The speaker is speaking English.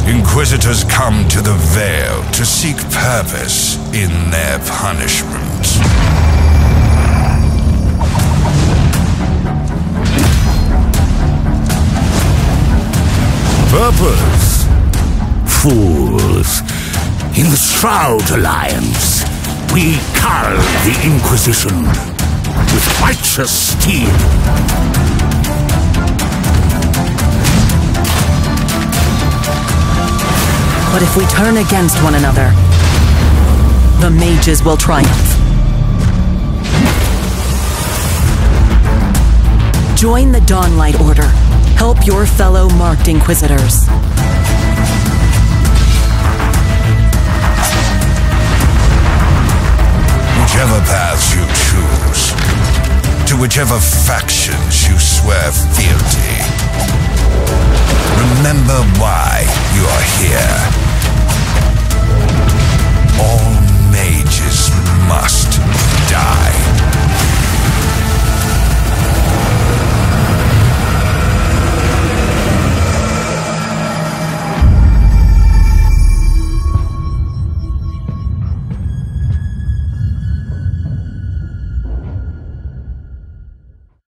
Inquisitors come to the Veil to seek purpose in their punishment. Purpose? Fools. In the Shroud Alliance, we carve the Inquisition with righteous steel. But if we turn against one another, the mages will triumph. Join the Dawnlight Order. Help your fellow marked Inquisitors. Whichever paths you choose, to whichever factions you swear fealty, remember why you are here.